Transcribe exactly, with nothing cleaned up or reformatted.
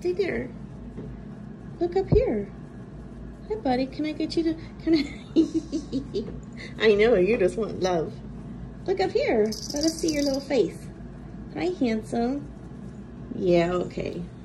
Stay there. Look up here. Hi, buddy. Can I get you to... Can I... I know, you just want love. Look up here. Let us see your little face. Hi, handsome. Yeah, okay.